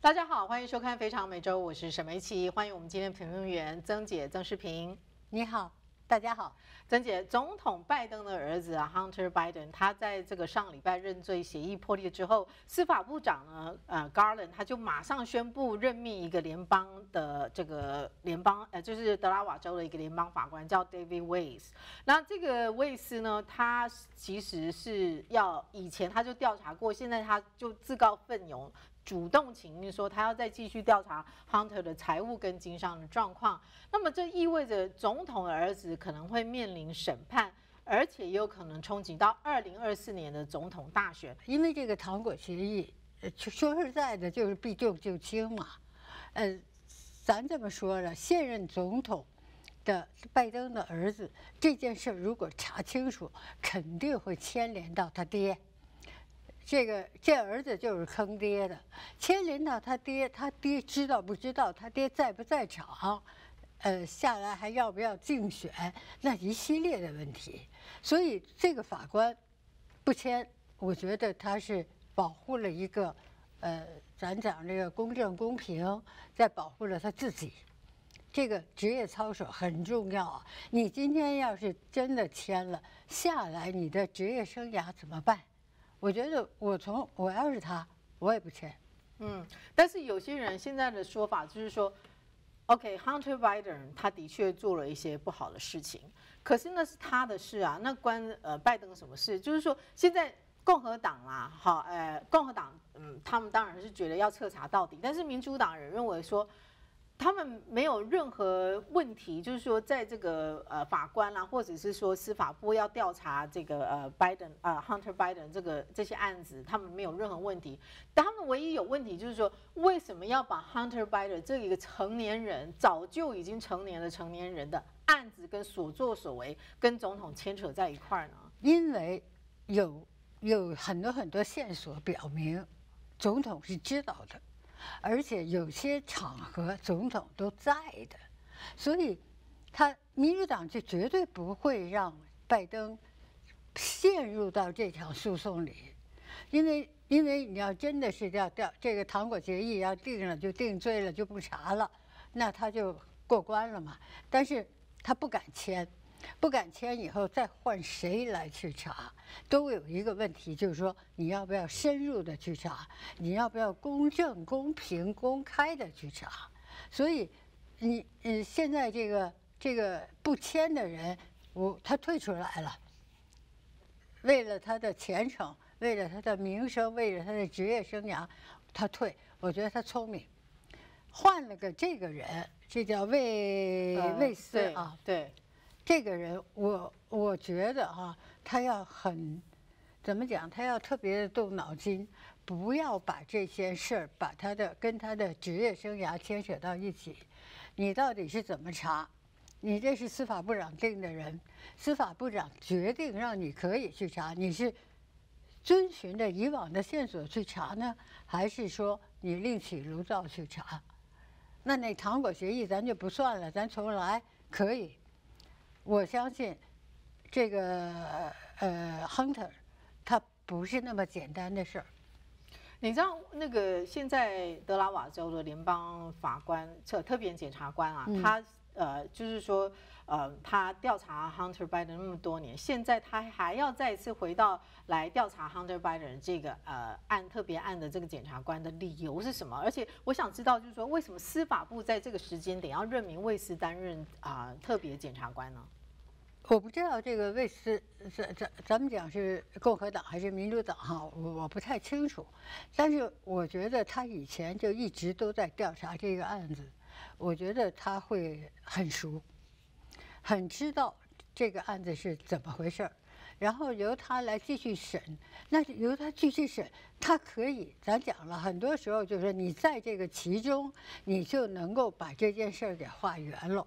大家好，欢迎收看《非常每周》，我是沈梅琪，欢迎我们今天的评论员曾姐曾世平。 你好，大家好。 曾姐，总统拜登的儿子Hunter Biden， 他在这个上礼拜认罪协议破裂之后，司法部长呢Garland 他就马上宣布任命一个联邦的就是德拉瓦州的一个联邦法官叫 David Weiss。那这个魏斯呢，他其实是以前他就调查过，现在他就自告奋勇。主动请缨说，他要再继续调查 Hunter 的财务跟经商的状况。那么这意味着总统的儿子可能会面临审判，而且也有可能冲击到2024年的总统大选。 因为这个糖果协议，说实在的，就是避重就轻嘛。咱这么说了，现任总统的拜登的儿子这件事如果查清楚，肯定会牵连到他爹。这儿子就是坑爹的，牵连到他爹，他爹知道不知道，他爹在不在场，下来还要不要竞选，那一系列的问题。所以这个法官不签，我觉得他是保护了一个，咱讲这个公正公平，在保护了他自己。这个职业操守很重要啊！你今天要是真的签了下来，你的职业生涯怎么办？我觉得我要是他，我也不签。 但是有些人现在的说法就是说 ，OK，Hunter Biden 他的确做了一些不好的事情，可是那是他的事啊，那关拜登什么事？就是说现在共和党啦，共和党他们当然是觉得要彻查到底，但是民主党人认为说。他们没有任何问题，就是说，在这个法官啦，或者是说司法部要调查这个Hunter Biden 这些案子，他们没有任何问题。但他们唯一有问题就是说，为什么要把 Hunter Biden 这一个成年人，早就已经成年的成年人的案子跟所作所为跟总统牵扯在一块儿呢？ 因为有很多线索表明，总统是知道的。而且有些场合总统都在的，所以民主党就绝对不会让拜登陷入到这场诉讼里，因为你要真的是要这个糖果协议要定了就定罪了就不查了，那他就过关了嘛。但是他不敢签。不敢签以后再换谁来去查，都有一个问题，就是说你要不要深入的去查，你要不要公正、公平、公开的去查。所以现在这个不签的人，他退出来了，为了他的前程，为了他的名声，为了他的职业生涯，他退。我觉得他聪明，换了个这个人，这叫魏斯啊， 对。 这个人，我觉得他要怎么讲？他要特别的动脑筋，不要把这些事儿跟他的职业生涯牵扯到一起。你到底是怎么查？你这是司法部长定的人，司法部长决定让你可以去查，你是遵循着以往的线索去查呢，还是说你另起炉灶去查？那糖果协议咱就不算了，咱重来可以。我相信，这个Hunter， 他不是那么简单的事儿。 你知道那个现在德拉瓦州的联邦法官特别检察官啊，他就是说他调查 Hunter Biden 那么多年，现在他还要再一次回到来调查 Hunter Biden 这个特别案的这个检察官的理由是什么？而且我想知道，就是说为什么司法部在这个时间点要任命魏斯担任特别检察官呢？ 我不知道这个魏斯，咱们讲是共和党还是民主党我不太清楚，但是我觉得他以前就一直都在调查这个案子，我觉得他会很熟，很知道这个案子是怎么回事儿，然后由他来继续审。那由他继续审，他可以，咱讲了，很多时候就是你在这个其中，你就能够把这件事儿给画圆了。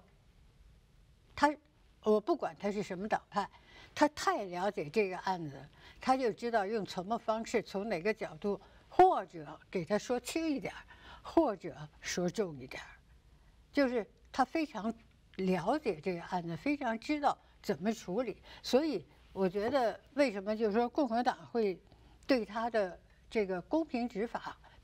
我不管他是什么党派，他太了解这个案子，他就知道用什么方式，从哪个角度，或者给他说轻一点，或者说重一点，就是他非常了解这个案子，非常知道怎么处理。所以我觉得，为什么就是说共和党会对他的这个公平执法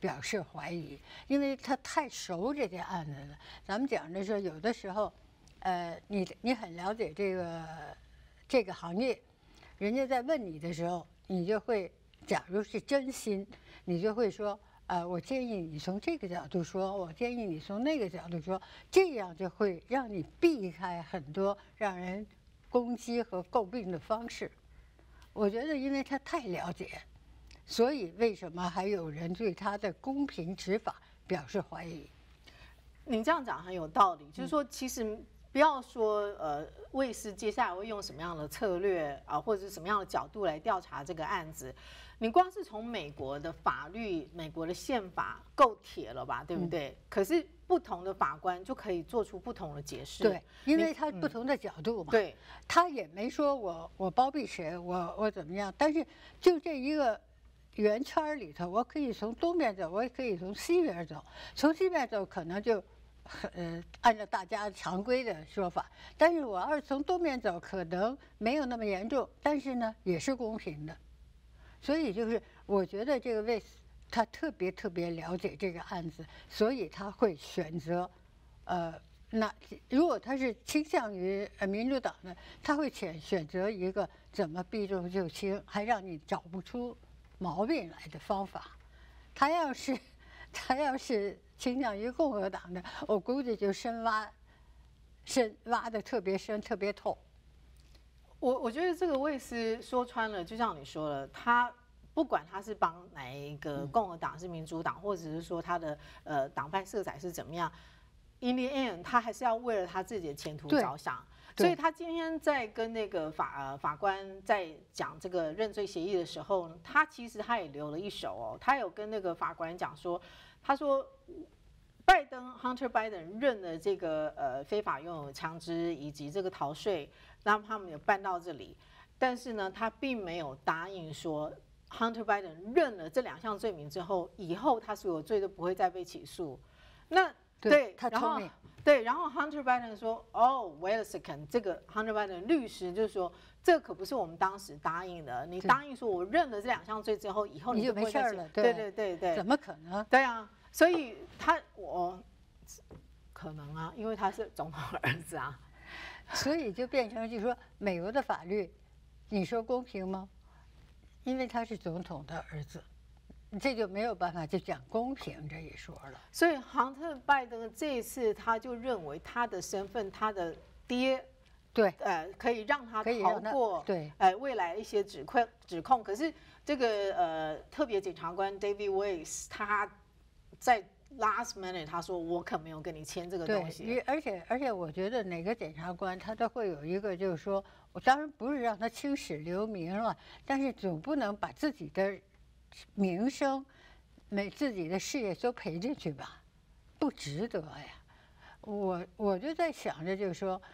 表示怀疑，因为他太熟这件案子了。咱们讲的说，有的时候，你很了解这个行业，人家在问你的时候，你就会，假如是真心，你就会说，我建议你从这个角度说，我建议你从那个角度说，这样就会让你避开很多让人攻击和诟病的方式。我觉得，因为他太了解，所以为什么还有人对他的公平执法表示怀疑？ 您这样讲很有道理，就是说，其实不要说卫视接下来会用什么样的策略啊，或者是什么样的角度来调查这个案子。你光是从美国的法律、美国的宪法够铁了吧，对不对？可是不同的法官就可以做出不同的解释。 对，因为他不同的角度嘛。 对， 他也没说我包庇谁，我怎么样，但是就这一个圆圈里头，我可以从东边走，我也可以从西边走。从西边走可能就按照大家常规的说法，但是我要是从东边走，可能没有那么严重，但是呢也是公平的。所以就是我觉得这个卫斯他特别了解这个案子，所以他会选择，那如果他是倾向于民主党的，他会选择一个怎么避重就轻，还让你找不出毛病来的方法。他要是倾向于共和党的，我估计就深挖的特别深、特别透。 我觉得这个卫斯说穿了，就像你说了，他不管他是帮哪一个共和党是民主党，或者是说他的党派色彩是怎么样 ，in the end 他还是要为了他自己的前途着想。所以他今天在跟那个法官在讲这个认罪协议的时候，他其实他也留了一手哦，他有跟那个法官讲说，他说。Hunter Biden 认了这个非法拥有枪支以及这个逃税，让他们有办到这里，但是呢，他并没有答应说 Hunter Biden 认了这2项罪名之后，以后他所有罪都不会再被起诉。那对， 他聪明。 对，然后 Hunter Biden 说，哦 ，wait a second， 这个 Hunter Biden 律师就说，这可不是我们当时答应的，你答应说我认了这2项罪之后，以后你就不会没事了。 对， 怎么可能？ 对啊。所以我可能啊，因为他是总统儿子啊， 所以就变成就是说，美国的法律，你说公平吗？因为他是总统的儿子，这就没有办法就讲公平这一说了。 所以杭特拜登这一次他就认为他的身份，他的爹。 对， 可以让他逃过对， 未来一些指控。可是这个特别检察官 David Weiss 他在 last minute 他说我可没有跟你签这个东西。 对，而且我觉得哪个检察官他都会有一个就是说，我当然不是让他青史留名了，但是总不能把自己的名声、自己的事业都赔进去吧，不值得呀。我就在想着就是说，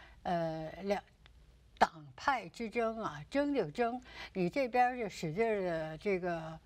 党派之争啊，争就争，你这边就使劲的这个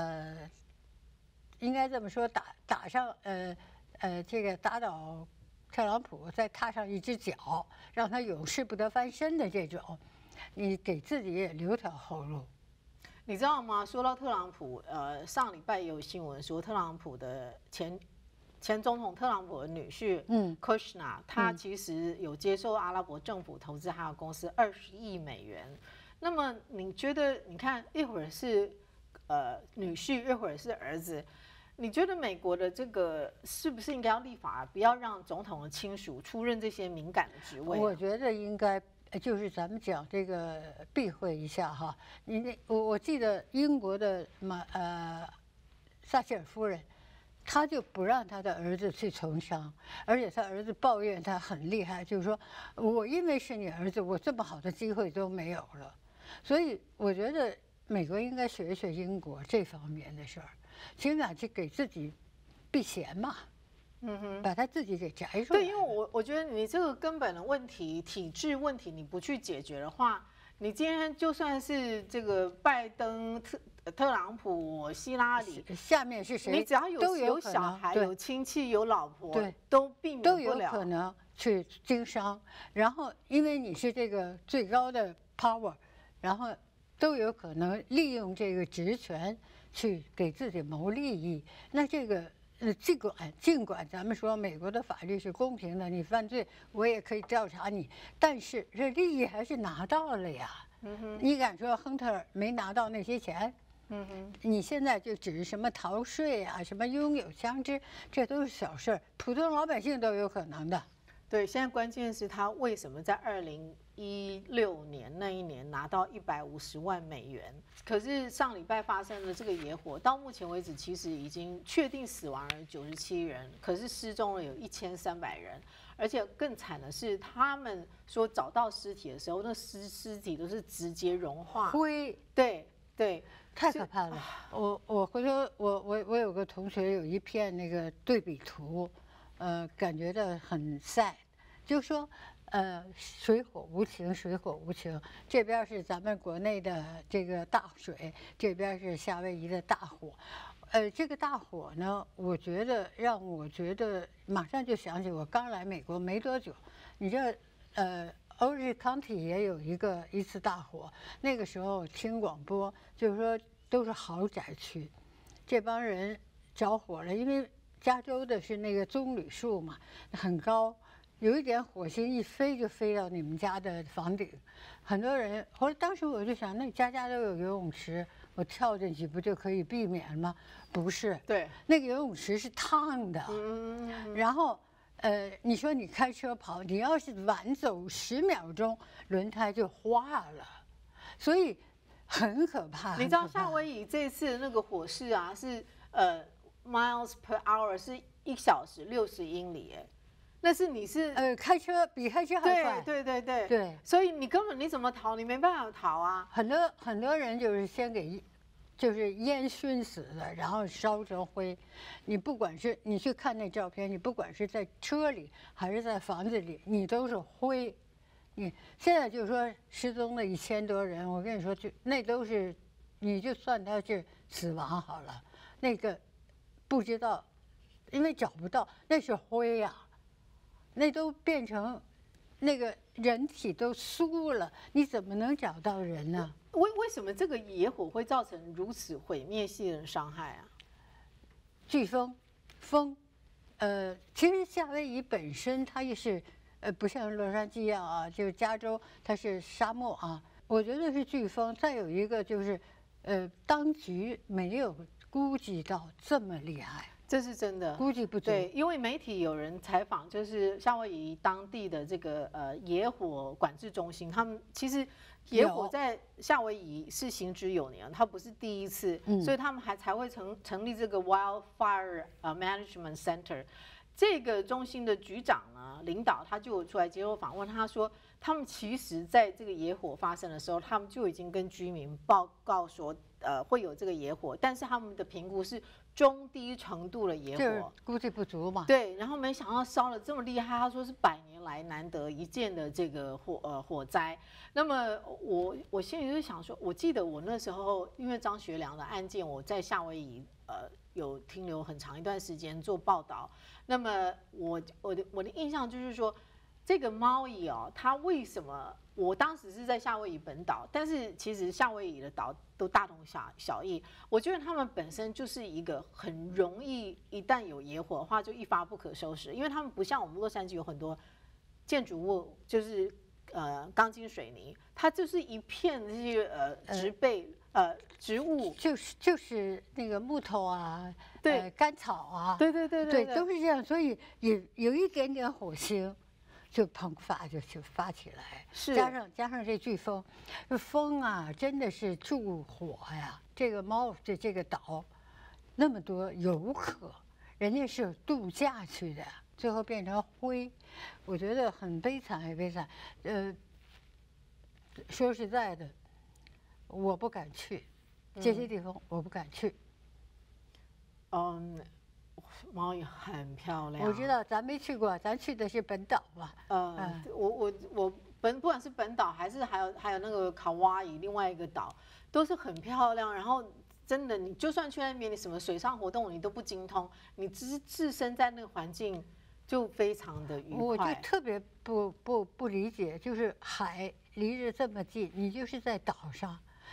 应该这么说，打上这个打倒特朗普，再踏上一只脚，让他永世不得翻身的这种，你给自己也留条后路。 你知道吗？说到特朗普，上礼拜也有新闻说，特朗普的前总统特朗普的女婿Kushner，他其实有接受阿拉伯政府投资他的公司20亿美元。那么你觉得，你看一会儿是女婿，一会儿是儿子，你觉得美国的这个是不是应该要立法，不要让总统的亲属出任这些敏感的职位？ 我觉得应该。就是咱们讲这个避讳一下哈，我记得英国的撒切尔夫人，她就不让她的儿子去从商，而且她儿子抱怨她很厉害，就是说我因为是你儿子，我这么好的机会都没有了，所以我觉得美国应该学一学英国这方面的事儿，起码去给自己避嫌嘛。把他自己给摘出来。 对，因为我觉得你这个根本的问题、体制问题，你不去解决的话，你今天就算是这个拜登、特朗普、希拉里， 下面是谁？ 你只要有小孩、有亲戚、有老婆，都避免不了， 都有可能去经商。然后，因为你是这个最高的 power， 然后都有可能利用这个职权去给自己谋利益。那这个尽管咱们说美国的法律是公平的，你犯罪我也可以调查你，但是这利益还是拿到了呀。你敢说亨特没拿到那些钱？你现在就指什么逃税啊，什么拥有枪支，这都是小事儿，普通老百姓都有可能的。 对，现在关键是他为什么在2016年那一年拿到150万美元？可是上礼拜发生的这个野火，到目前为止其实已经确定死亡人97人，可是失踪了有1300人，而且更惨的是，他们说找到尸体的时候，那尸体都是直接融化灰， 对对， 太可怕了。我回头我有个同学有一片那个对比图，感觉到很 sad， 就说水火无情，水火无情。这边是咱们国内的这个大水，这边是夏威夷的大火。这个大火呢，我觉得让我觉得马上就想起我刚来美国没多久，你这Orange County 也有一次大火，那个时候听广播就是说都是豪宅区，这帮人着火了，因为加州的是那个棕榈树嘛，很高，有一点火星一飞就飞到你们家的房顶，很多人。后来当时我就想，那家家都有游泳池，我跳进去不就可以避免了吗？不是， 对， 那个游泳池是烫的，然后。你说你开车跑，你要是晚走10秒钟，轮胎就化了，所以很可怕。 你知道夏威夷这次的那个火势啊，是miles per hour， 是1小时60英里，哎，那是你是开车比开车还快。 对，所以你根本你怎么逃，你没办法逃啊。 很多人就是先给。就是烟熏死的，然后烧成灰。你不管是你去看那照片，你不管是在车里还是在房子里，你都是灰。你现在就是说失踪了1000多人，我跟你说，就那都是，你就算他是死亡好了，那个不知道，因为找不到，那是灰呀，那都变成那个人体都酥了，你怎么能找到人呢？ 为什么这个野火会造成如此毁灭性的伤害啊？ 飓风，其实夏威夷本身它也是，不像洛杉矶啊，就是加州它是沙漠啊。我觉得是飓风，再有一个就是，当局没有估计到这么厉害。 这是真的， 估计不足。 对，因为媒体有人采访，就是夏威夷当地的这个野火管制中心，他们其实野火在夏威夷是行之有年，它不是第一次，所以他们才会成立这个 Wildfire Management Center。这个中心的局长呢，领导他就出来接受访问，他说他们其实在这个野火发生的时候，他们就已经跟居民报告说，会有这个野火，但是他们的评估是中低程度的野火， 估计不足嘛。 对，然后没想到烧了这么厉害，他说是100年来难得一见的这个火灾。那么我心里就想说，我记得我那时候因为张学良的案件，我在夏威夷有停留很长一段时间做报道。那么我的印象就是说，这个猫蚁哦，它为什么？我当时是在夏威夷本岛，但是其实夏威夷的岛都大同小异。我觉得他们本身就是一个很容易，一旦有野火的话就一发不可收拾，因为他们不像我们洛杉矶有很多建筑物，就是钢筋水泥，它就是一片这些植被。植物就是那个木头啊， 对， 干草啊， 对， 都是这样，所以也有一点点火星，就喷发就发起来， 是加上这飓风，风啊真的是助火呀。这个这个岛那么多游客，人家是度假去的，最后变成灰，我觉得很悲惨，很悲惨。说实在的。我不敢去这些地方，我不敢去。 猫也很漂亮。 我知道，咱没去过，咱去的是本岛嘛。 我不管是本岛还有那个卡哇伊另外一个岛，都是很漂亮。然后真的，你就算去那边，你什么水上活动你都不精通，你置身在那个环境就非常的愉快。 我就特别不理解，就是海离着这么近，你就是在岛上。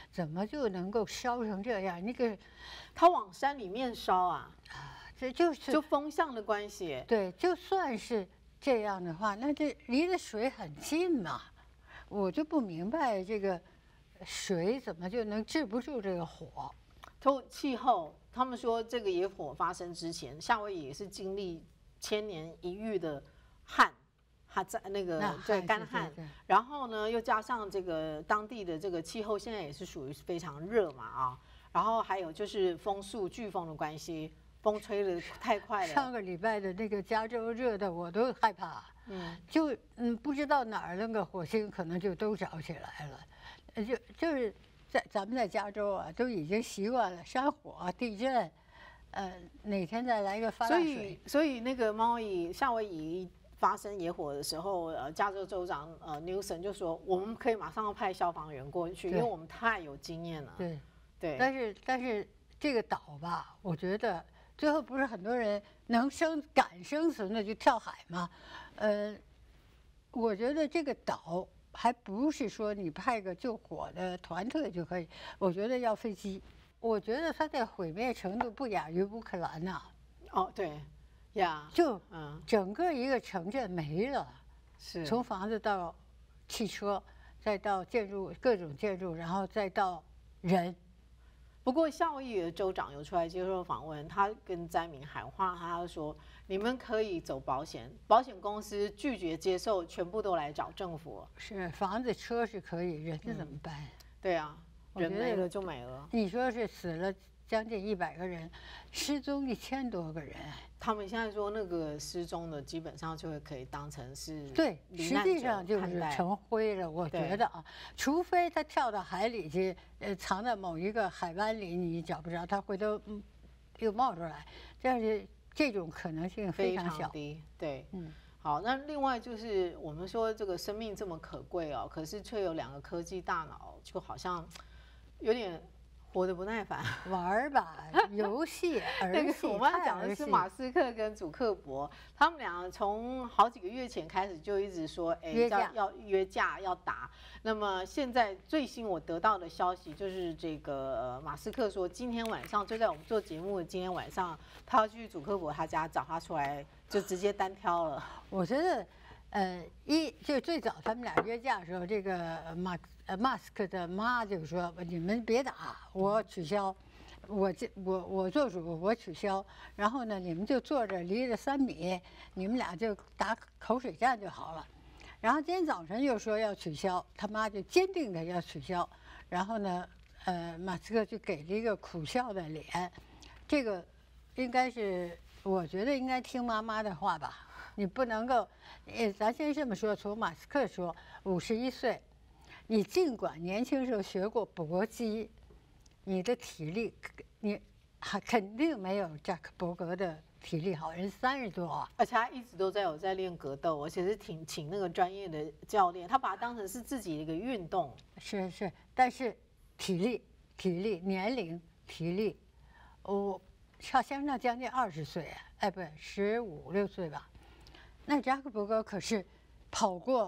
怎么就能够烧成这样？那个它往山里面烧啊， 这就是就风向的关系。 对，就算是这样的话，那这离得水很近嘛，我就不明白这个水怎么就能治不住这个火？ 气候，他们说这个野火发生之前，夏威夷也是经历千年一遇的旱，它在那个对干旱，然后呢又加上这个当地的这个气候现在也是属于非常热嘛啊，然后还有就是风速飓风的关系，风吹得太快了。 上个礼拜的那个加州热的我都害怕，不知道哪儿那个火星可能就都着起来了，就是咱们在加州啊都已经习惯了山火、地震，哪天再来个发大水。 所以那个夏威夷发生野火的时候，加州州长Newsom 就说，我们可以马上派消防员过去，因为我们太有经验了。 对。但是这个岛吧，我觉得最后不是很多人敢生存的就跳海吗？我觉得这个岛还不是说你派个救火的团队就可以，我觉得要飞机。我觉得它的毁灭程度不亚于乌克兰呐。 哦，对，呀， 就整个一个城镇没了， 是从房子到汽车，再到建筑各种建筑，然后再到人。 不过夏威夷的州长有出来接受访问，他跟灾民喊话，他说：“你们可以走保险，保险公司拒绝接受，全部都来找政府。” 是房子、车是可以，人怎么办？ 对啊，人没了就没了。 你说是死了将近100个人，失踪1000多个人。 他们现在说那个失踪的基本上就会可以当成是对，实际上就是成灰了。我觉得啊，除非他跳到海里去，藏在某一个海湾里，你找不着，他回头又冒出来，这种可能性非常小。 低。对，好，那另外就是我们说这个生命这么可贵哦，可是却有2个科技大脑，就好像有点活得不耐烦。 玩吧，游戏， 那个我们要讲的是马斯克跟祖克伯，他们俩从好几个月前开始就一直说，要约架要打。那么现在最新我得到的消息就是这个马斯克说，今天晚上就在我们做节目的今天晚上，他要去祖克伯他家找他出来，就直接单挑了。 我觉得，就最早他们俩约架的时候，这个马斯克的妈就说：“你们别打，我取消，我做主，我取消。然后呢，你们就坐着离着3米，你们俩就打口水战就好了。”然后今天早晨又说要取消，他妈就坚定的要取消。然后呢，马斯克就给了一个苦笑的脸。这个应该是，我觉得应该听妈妈的话吧。你不能够，咱先这么说，从马斯克说，51岁。你尽管年轻时候学过搏击，你的体力你还肯定没有扎克伯格的体力好，人30多啊， 而且他一直都有在练格斗，而且是请那个专业的教练，他把它当成是自己的一个运动。 是，但是体力、年龄、体力，相差将近20岁，不，15、16岁吧。那扎克伯格可是跑过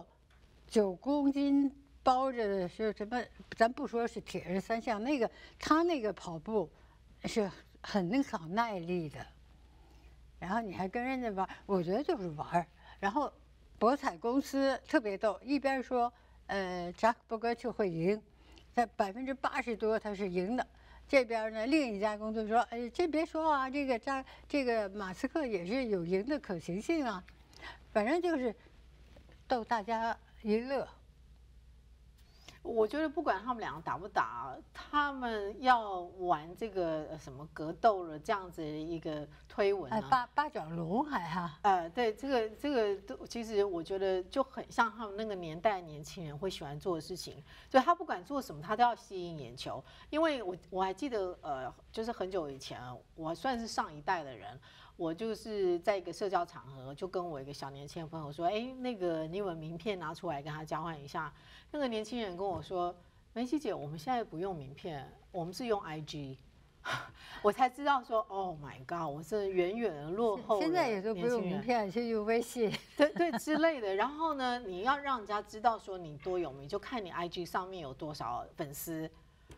9公斤。包着的是什么？咱不说是铁人3项，他那个跑步是很考耐力的。然后你还跟人家玩，我觉得就是玩。然后博彩公司特别逗，一边说扎克伯格就会赢，在80%多他是赢的。这边呢，另一家公司说，这别说啊，这个马斯克也是有赢的可行性啊。反正就是逗大家一乐。 我觉得不管他们两个打不打，他们要玩这个什么格斗了这样子一个推文啊， 八角龙还哈， 对，这个都其实我觉得就很像他们那个年代年轻人会喜欢做的事情，就他不管做什么，他都要吸引眼球。因为我还记得就是很久以前，我算是上一代的人。我就是在一个社交场合，就跟我一个小年轻的朋友说：“那个你有没有名片拿出来跟他交换一下？”那个年轻人跟我说：“梅西姐，我们现在不用名片，我们是用 IG。”我才知道说 ：“Oh my god， 我是远远的落后了。” 现在也都不用名片，就用微信， 对之类的。然后呢，你要让人家知道说你多有名，就看你 IG 上面有多少粉丝。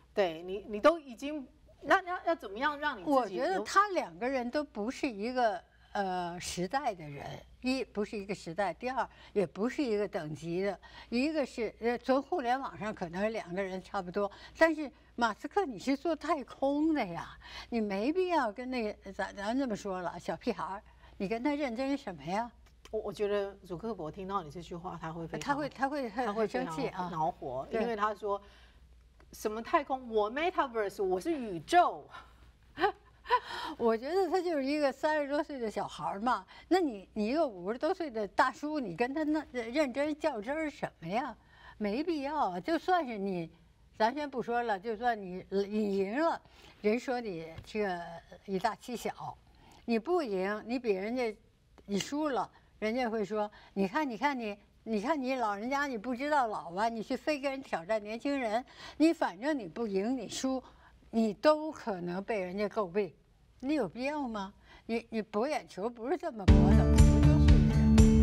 对你都已经，那要怎么样让你自己？ 我觉得他两个人都不是一个时代的人，一不是一个时代，第二也不是一个等级的。一个是从互联网上可能两个人差不多，但是马斯克你是做太空的呀，你没必要跟那个咱这么说了，小屁孩儿，你跟他认真什么呀？ 我觉得祖克伯听到你这句话，他会他会很生气啊， 恼火，因为他说什么太空，我 Metaverse， 我是宇宙。 我觉得他就是一个30多岁的小孩嘛，那你一个50多岁的大叔，你跟他那认真较真儿什么呀？没必要啊。就算是你，咱先不说了，就算你赢了，人说你这个以大欺小；你不赢，你比人家你输了，人家会说，你看你老人家你不知道老吧？你去非跟人挑战年轻人，你反正你不赢你输，你都可能被人家诟病。你有必要吗？你博眼球不是这么博的，不就是？